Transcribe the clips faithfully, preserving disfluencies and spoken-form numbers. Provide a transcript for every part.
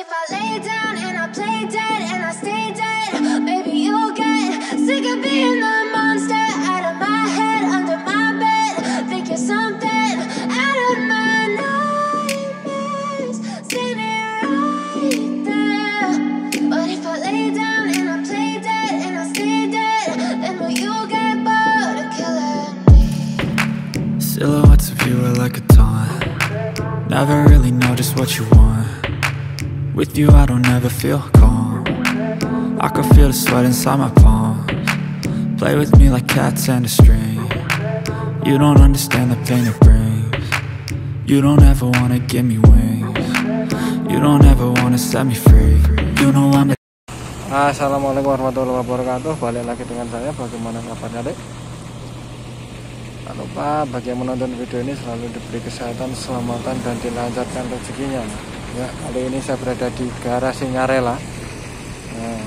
if I lay down and I play dead and I stay dead, maybe you'll get sick of being the monster out of my head, under my bed. Think you're something out of my nightmares, standing right there. But if I lay down and I play dead and I stay dead, then will you get bored of killing me? Silhouettes of you are like a taunt. Never really know just what you want. With you I don't ever feel calm. I can feel the sweat inside my palms. Play with me like cats and a string. You don't understand the pain it brings. You don't ever wanna give me wings. You don't ever wanna set me free. You know I'm the... Assalamualaikum warahmatullahi wabarakatuh. Balik lagi dengan saya. Bagaimana kabarnya, Dek? Jangan lupa bagi yang menonton video ini selalu diberi kesehatan, keselamatan, dan dilancarkan rezekinya. Ya, kali ini saya berada di garasinya Rela, nah,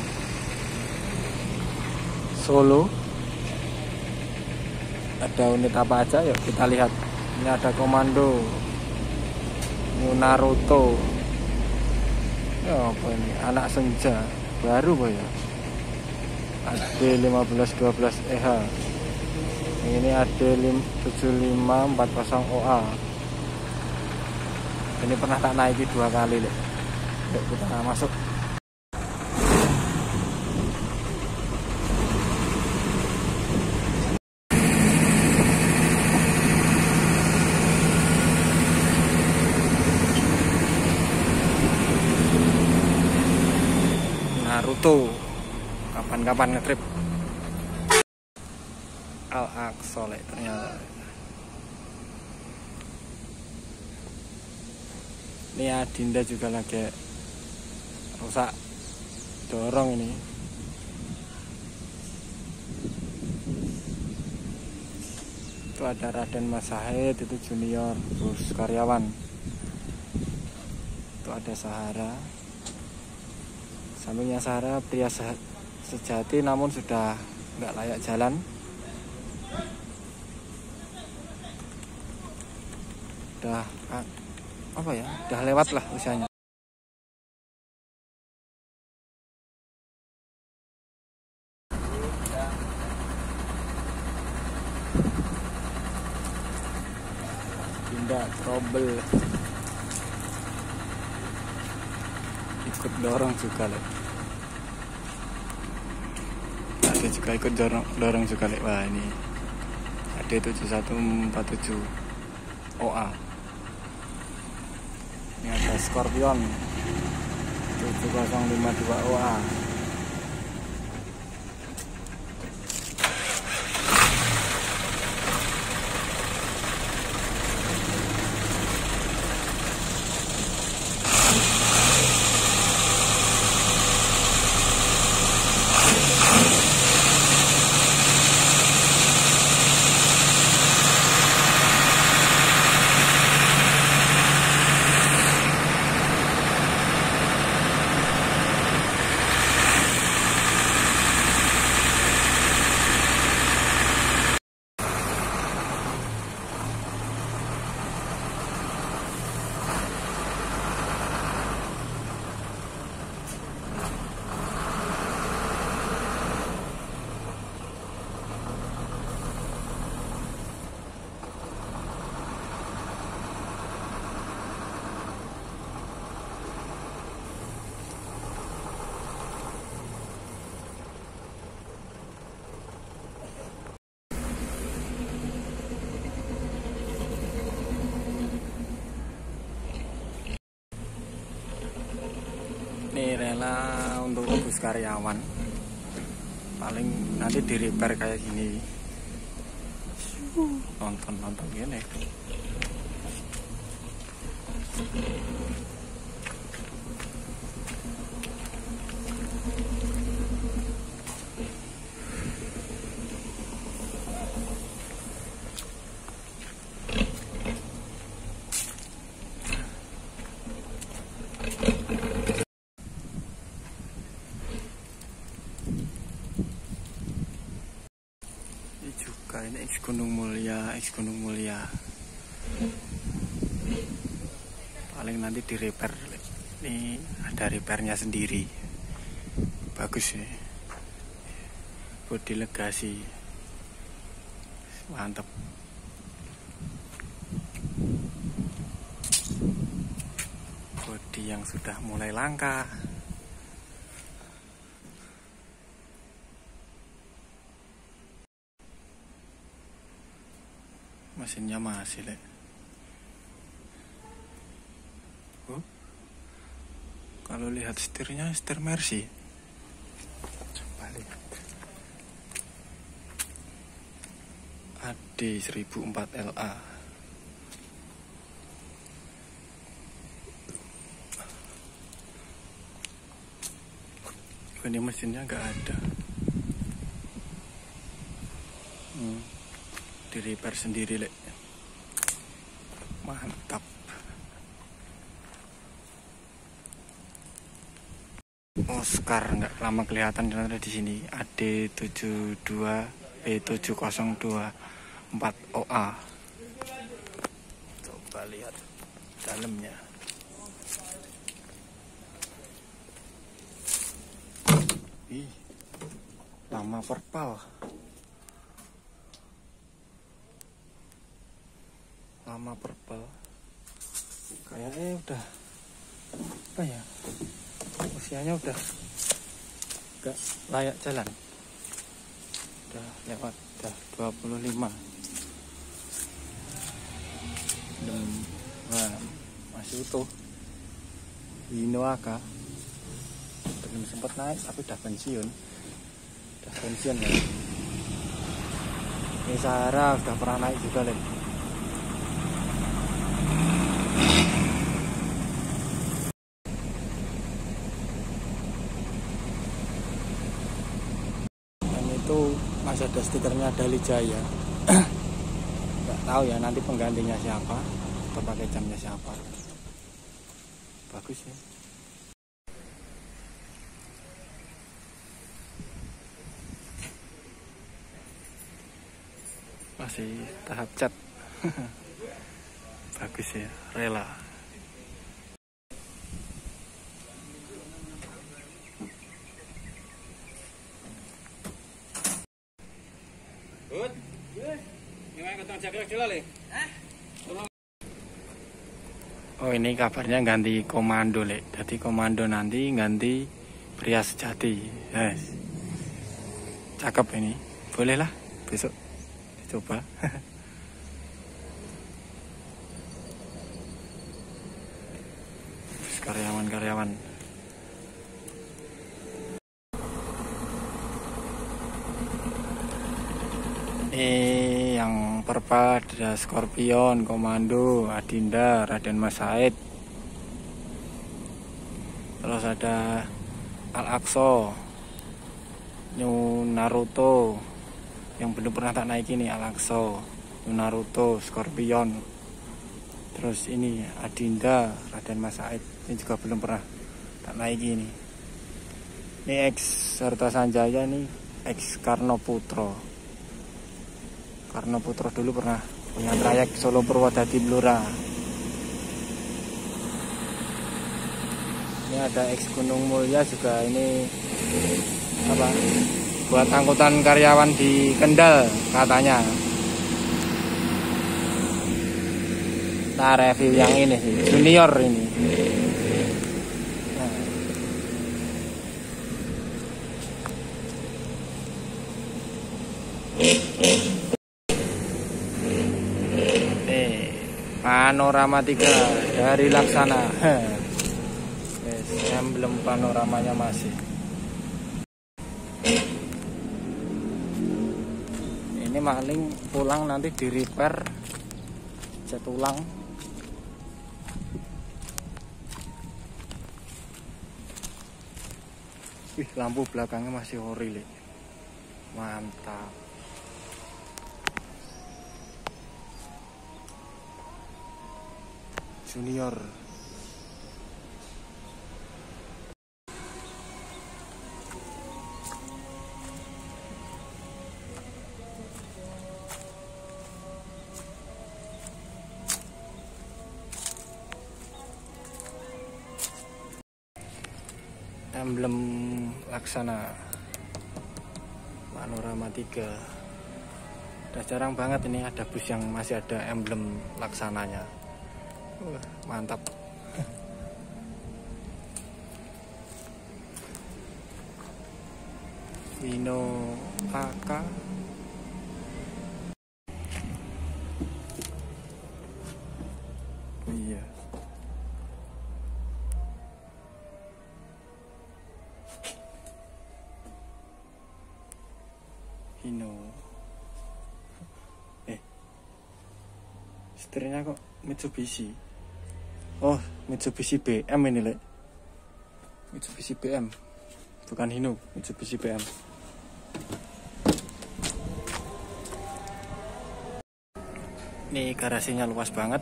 Solo. Ada unit apa aja? Yuk kita lihat. Ini ada Komando, New Naruto. Ya apa ini? Anak Senja baru boy ya. A D lima belas dua belas E H. Ini A D tujuh lima empat nol O A. Ini pernah tak naiki dua kali, Lek. Yuk kita masuk. Naruto kapan-kapan ngetrip. Al-Aqsa, Lek, ternyata. Ini Adinda juga lagi rusak dorong ini. Itu ada Raden Masahid, itu junior, terus karyawan. Itu ada Sahara. Sampingnya Sahara pria sejati namun sudah nggak layak jalan. Udah apa ya, udah lewat lah usianya. Tidak trouble, ikut dorong juga, Lek. Ada juga ikut dorong dorong juga, Lek. Wah, ini A D tujuh satu empat tujuh O A. Ini ada Scorpion tujuh nol lima dua O A. Ini Rela untuk bus karyawan, paling nanti di repair kayak gini. Nonton nonton gini. Ini X Gunung Mulia, X Gunung Mulia. Paling nanti di repair. Ini ada repairnya sendiri, bagus ya, bodi legasi, mantap. Bodi yang sudah mulai langka. Mesinnya masih lek. Oh. Kalau lihat setirnya, setir Mercy. Coba lihat. A D seribu empat L A. Ini mesinnya nggak ada. Hmm. Di repair sendiri lek. Mantap. Oscar nggak lama kelihatan ternyata di sini. A D tujuh dua B tujuh nol dua empat O A. Coba lihat dalamnya. Ih, lama perpal. Lama perpal. Kayaknya udah apa ya? Usianya udah gak layak jalan, udah lewat, udah dua puluh lima. Dan nah, masih utuh. Inoaka belum sempat naik tapi udah pensiun, udah pensiun ya. Ini Sahara udah pernah naik juga lagi. Itu masih ada stikernya Dali Jaya. Nggak tahu ya nanti penggantinya siapa atau pakai jamnya siapa. Bagus ya. Masih tahap cat. Bagus ya, rela. Oh ini kabarnya ganti komando lek. Jadi komando nanti ganti pria sejati. Yes. Cakep ini. Boleh lah besok dicoba. Karyawan-karyawan. Ini yang perpa ada Scorpion, Komando, Adinda, Raden Mas Said. Terus ada Al-Aqsa, New Naruto. Yang belum pernah tak naik ini Al-Aqsa, New Naruto, Scorpion. Terus ini Adinda, Raden Mas Said. Ini juga belum pernah tak naik ini. Ini X Serta Sanjaya, ini X Karno Putro. Karno Putro dulu pernah punya trayek Solo Purwodadi Blora. Ini ada X Gunung Mulia juga, ini apa? Buat angkutan karyawan di Kendal katanya. Nah, review yang ini sih, junior ini. Nah. Panorama tiga dari Laksana. Yes, emblem panoramanya masih. Ini maling pulang nanti di repair, cat ulang. Wih, lampu belakangnya masih ori, mantap. Junior. emblem Laksana Panorama tiga. Udah jarang banget ini ada bus yang masih ada emblem Laksananya. uh, Mantap. Wino Kakak. Iya. Hino. Eh. Setirnya kok Mitsubishi. Oh, Mitsubishi B M ini, Lek. Mitsubishi B M. Bukan Hino, Mitsubishi B M. Ini garasinya luas banget.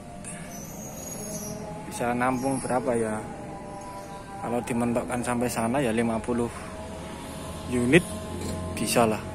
Bisa nampung berapa ya? Kalau dimentokkan sampai sana ya lima puluh unit bisa lah.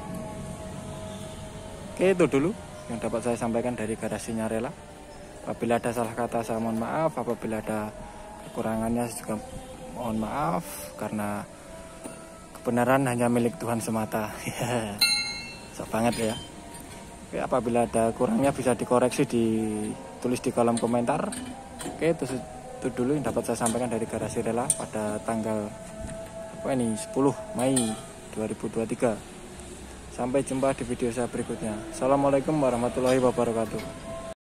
Oke, itu dulu yang dapat saya sampaikan dari garasinya Rela. Apabila ada salah kata saya mohon maaf, apabila ada kekurangannya juga mohon maaf, karena kebenaran hanya milik Tuhan semata. Sok banget ya. Oke, apabila ada kurangnya bisa dikoreksi, ditulis di kolom komentar. Oke, itu, itu dulu yang dapat saya sampaikan dari garasi Rela pada tanggal apa ini sepuluh Mei dua ribu dua puluh tiga. Sampai jumpa di video saya berikutnya. Assalamualaikum warahmatullahi wabarakatuh.